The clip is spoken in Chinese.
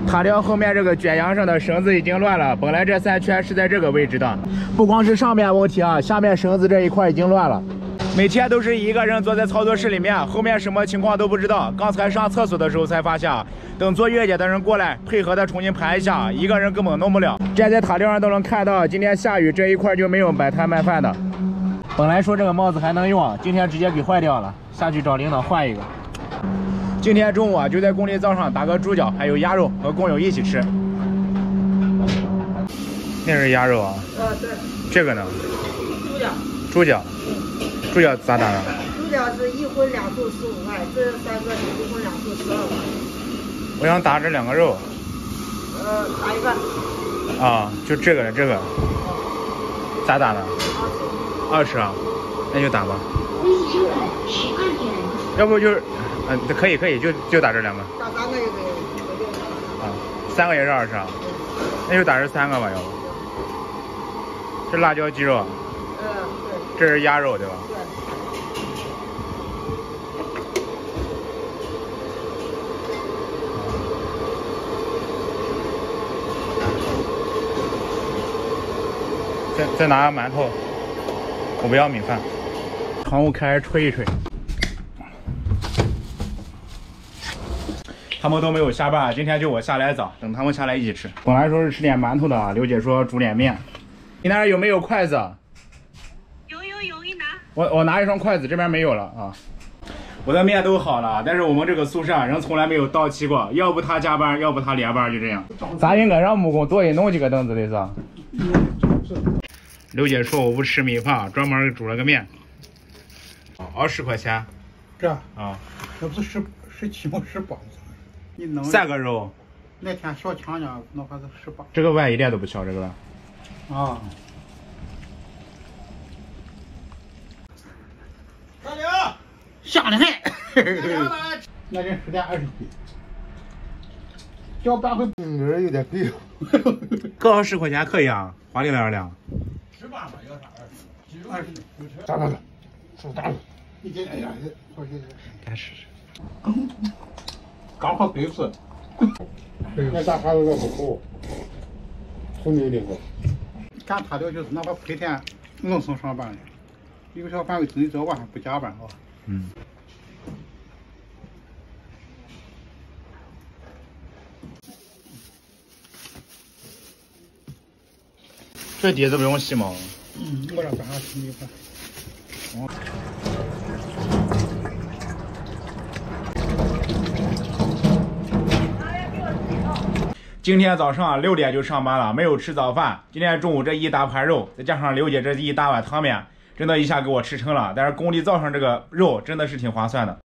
塔吊后面这个卷阳上的绳子已经乱了，本来这3圈是在这个位置的，不光是上面问题啊，下面绳子这一块已经乱了。每天都是一个人坐在操作室里面，后面什么情况都不知道。刚才上厕所的时候才发现，等做月检的人过来配合的重新排一下，一个人根本弄不了。站在塔吊上都能看到，今天下雨这一块就没有摆摊卖饭的。本来说这个帽子还能用，今天直接给坏掉了，下去找领导换一个。今天中午啊，就在工地灶上打个猪脚，还有鸭肉，和工友一起吃。那是鸭肉啊？ 对。 这个呢？ 猪脚。 猪脚。猪脚咋打的？ 猪脚是1荤2素15块，这3个是1荤2素12块。 我想打这2个肉。 打一半。 啊，就这个，咋打的？20啊，那就打吧。要不就是，可以，就打这2个。 打3个也可以。 啊，3个也是20啊，那就打这3个吧，要不。这辣椒鸡肉。对。这是鸭肉对吧？对。再拿个馒头，我不要米饭。窗户开吹一吹。他们都没有下班，今天就我下来早，等他们下来一起吃。本来说是吃点馒头的，刘姐说煮点面。你那儿有没有筷子？ 有一拿。 我拿一双筷子，这边没有了啊。我的面都好了，但是我们这个宿舍人从来没有到齐过，要不他加班，要不他连班，就这样。咱应该让木工多给弄几个凳子的是吧？刘姐说我不吃米饭，专门煮了个面，熬10块钱。 这啊， 这不是17吗？18。你弄 3个肉。 那天小强家那还是18。 这个碗一点都不小，这个碗。 啊。大刘，香的很。那人10点20斤，交半回。有点贵。 各熬10块钱可以啊，花里两两。 18吧，要啥20？咋了？手大了。一斤哎呀， 该试试。 刚好对次。那咋还有点不够？聪明的很。干塔吊就是哪怕白天硬送上班的，有小范围之内只要晚上不加班啊。 这底子不用洗吗？ 我这晚上吃米饭。 今天早上6点就上班了，没有吃早饭。今天中午这一大盘肉，再加上刘姐这一大碗汤面，真的一下给我吃撑了。但是工地灶上这个肉真的是挺划算的。